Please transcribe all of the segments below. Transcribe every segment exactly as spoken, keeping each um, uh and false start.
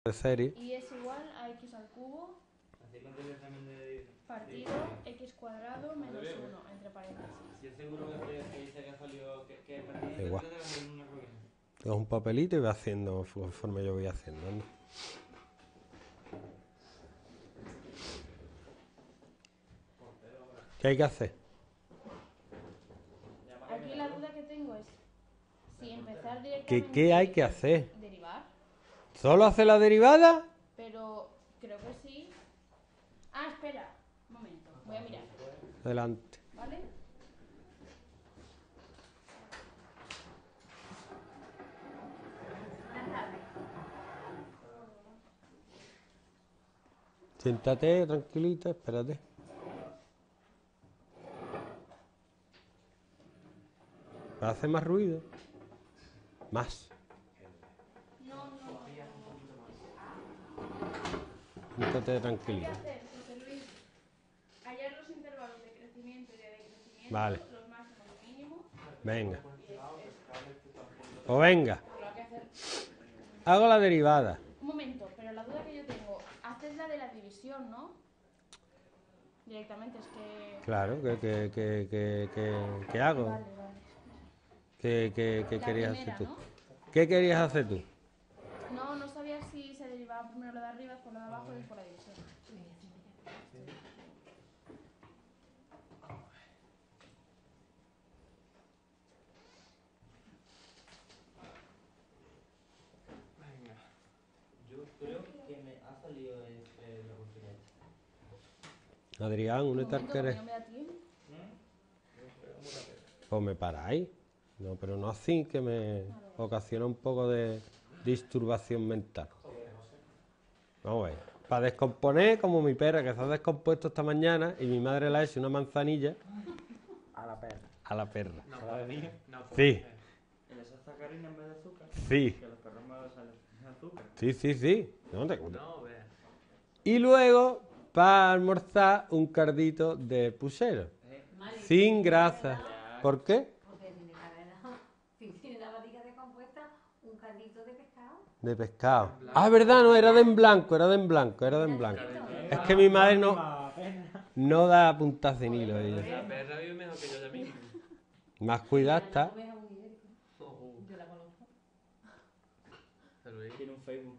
de serie. Y es igual a x al cubo partido x cuadrado menos uno, entre paréntesis. Yo seguro que dice que ha salido que, que partido Igual. de una ruina. Coge un papelito y va haciendo conforme yo voy haciendo, ¿no? ¿Qué hay que hacer? Aquí la duda que tengo es si empezar ¿Qué, directamente... ¿Qué hay que hacer? Derivar, ¿Solo hace la derivada? pero creo que sí. Ah, espera, un momento, voy a mirar, Adelante. ¿vale? Siéntate tranquilita, espérate. ¿Hace más ruido? Más. No, no, no. Siéntate ¿Qué tranquilita. hacer, José Luis? Hallar los intervalos de crecimiento y de decrecimiento, Vale. los máximos y mínimos. Venga. Y es, es, O venga. lo hay que hacer. Hago la derivada. Un momento, pero la duda que yo tengo, haces la de la división, ¿no? Directamente, es que... Claro, ¿qué, qué, qué, qué, qué, qué hago? Vale, vale. ¿Qué, qué, qué La querías primera, hacer tú? ¿no? ¿Qué querías hacer tú? No, no sabía si se derivaba primero lo de arriba, después lo de abajo y después la división. Venga. Yo creo que me ha salido el, el, la cuestión esta. Adrián, Un únete al momento, que querer. no me da tiempo. Pues me paráis. No, pero no así, que me ocasiona un poco de disturbación mental. Vamos a ver. Para descomponer, como mi perra, que se ha descompuesto esta mañana y mi madre le ha hecho una manzanilla A la perra. a la perra. No, ¿Se la bebí? no, Sí, ¿y le echas sacarina en vez de azúcar? sí, Que los perros me salen azúcar. sí, sí, sí. No te- No, ve. Y luego, para almorzar, un cardito de puchero. Sin grasa. ¿Por qué? Porque tiene cadena, si tiene la barriga descompuesta, un caldito de pescado. De pescado. Ah, verdad, no, era de en blanco, era de en blanco, era de en blanco. Es que mi madre no, no da puntas sin hilo. Ella. La perra vive mejor que yo ya mismo. Más cuidado está. Yo la conozco. Tiene un Facebook.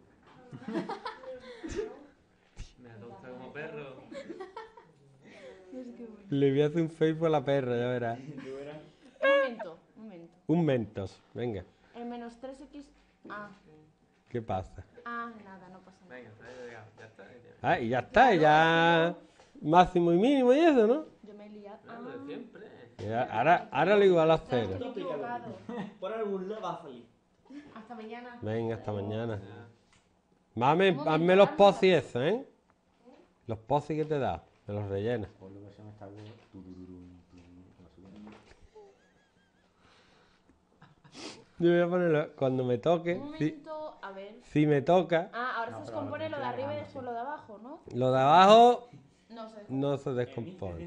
Me adopta como perro. Le voy a hacer un Facebook a la perra, ya verás. Un momento, un momento. Un Mentos, venga. El menos tres x... Ah, ¿Qué pasa? ah, nada, no pasa nada. Venga, ya llegado. Ya está. Ya. Ah, y ya está, ya máximo y mínimo y eso, ¿no? Yo me he liado. Ah, Ah, lo de siempre. Ya, ahora, ahora lo igual a claro, es que cero. me he equivocado. Por algún lado va a salir. Hasta mañana. Venga, hasta mañana. Ya. Mame, Un momento, hazme los hazme posis esos, ¿eh? Los posis que te da, me los rellenas. Por lo que se me está Yo voy a ponerlo cuando me toque. Un Si, momento, a ver. si me toca, Ah, ahora No, se pero descompone lo lo de tienes que arriba y dejar, después sí. lo de abajo, ¿no? lo de abajo No sé. no se descompone.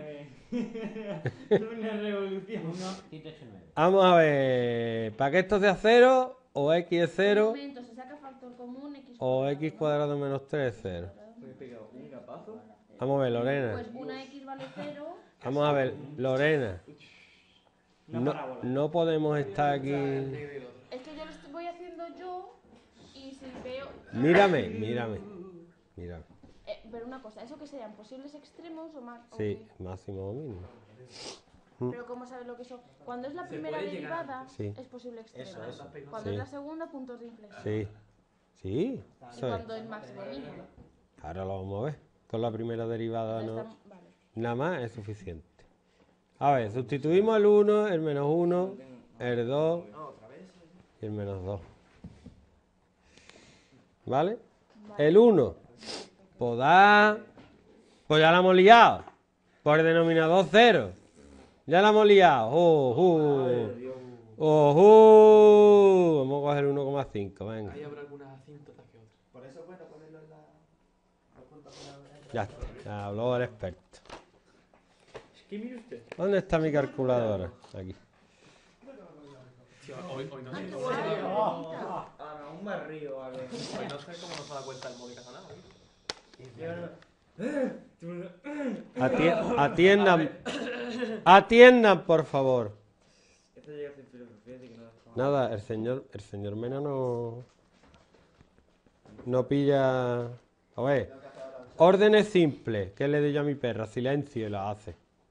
Una revolución. uno y tres y nueve. Vamos a ver, para que esto sea cero, o x es Un cero, momento, se saca factor común x o cuadrado, x ¿no? cuadrado menos tres es cero. Me he pegado un capazo. Vamos a ver, Lorena. Pues una x vale cero. Vamos a ver, Lorena. Una No, parábola. no podemos estar aquí. Es que yo lo estoy- voy haciendo yo y si veo... Mírame, mírame. Mírame. Eh, pero una cosa, ¿eso que serían posibles extremos o más? o Sí, qué? máximo o mínimo. Pero ¿cómo sabes lo que son? Cuando es la Se primera puede llegar. derivada, Sí. es posible extremo. Eso, eso. Cuando Sí. es la segunda, puntos de inflexión. Sí. Sí, Y eso es. cuando es máximo mínimo. Ahora lo vamos a ver. Con la primera derivada Ya no. está- vale. Nada más es suficiente. A ver, sustituimos el uno, el menos uno, el dos y el menos dos. ¿Vale? El uno. Pues da... Pues ya la hemos liado. Por el denominador cero. Ya la hemos liado. Oh, oh. Oh, oh. Vamos a coger uno coma cinco, venga. Ahí habrá algunas asíntotas que otras. Por eso es bueno ponerlo en la. Los puntos con la- Ya está, ya habló el experto. Es que mire usted. ¿Dónde está mi calculadora? Aquí. Hoy, hoy no Ah, sé qué cómo guay, se qué llama. bonita. Ah, no. un barrio o algo. Pues no sé cómo no se da cuenta el móvil que ha sonado. Ati- atiendan. Atiendan, por favor. Esto llega sin filosofía, así que no. Nada, el señor, el señor Mena no. No pilla. A ver. Órdenes simples. ¿Qué le doy yo a mi perra? Silencio y la hace.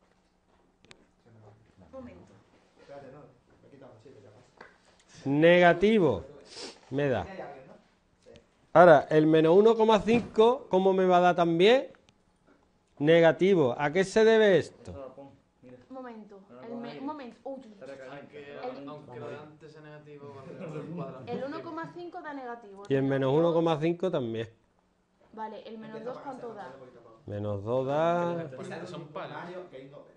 Un momento. Espérate, no. Me he quitado un siete, ya pasa. Negativo. Me da. Aquí hay alguien, ¿no? Ahora, el menos uno coma cinco, ¿cómo me va a dar también? Negativo. ¿A qué se debe esto? Eso, pum, mira. Un momento. No, no, El no, me- no. un momento. Uy, Está recaliente. Aunque, aunque lo de antes sea negativo, cuando el cuadrado. el uno coma cinco da negativo. Y el menos dos- uno coma cinco también. Vale, el menos dos ¿cuánto da? Menos dos da. Son palos. Mario, Game Over.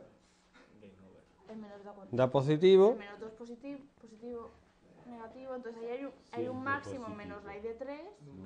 El menos da cuánto. Da El positivo. menos dos positivo, positivo, negativo. Entonces ahí hay un, hay un máximo en menos raíz de tres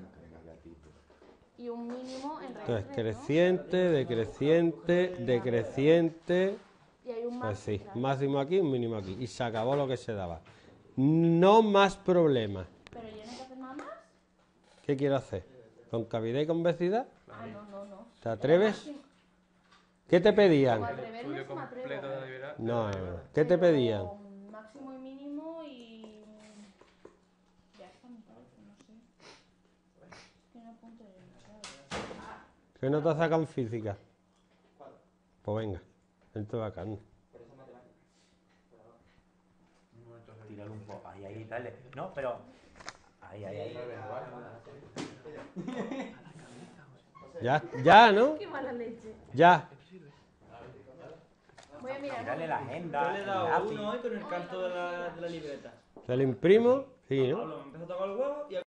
y un mínimo en raíz de Entonces, tres, ¿no? creciente, decreciente, decreciente. Y hay un Pues máximo. sí, máximo aquí, un mínimo aquí. Y se acabó lo que se daba. No más problemas. Pero yo no hay que hacer nada más. ¿Qué quiero hacer? ¿Concavidad y convexidad? Ah, no, no, no. ¿Te atreves? Máximo- ¿Qué te Como pedían? atreverme Estudio es me atrevo. completo de la libertad. No, no, no. ¿Qué te Pero pedían? Máximo y mínimo y. Ya está, me parece, no sé. Es que no apunto de demasiado. ¿Qué no te sacan física? Pues venga, dentro de la carne. Tíralo un poco. Ahí, ahí, dale. No, pero. Ahí, ahí, ahí. Ya, ya, ¿no? Qué mala leche. Ya. Voy a mirar. Tírale la agenda. Yo le he el dado lápiz. uno hoy con el canto de la, de la libreta. ¿Se lo imprimo? Sí, ¿no? Pablo me empezó a tocar el huevo y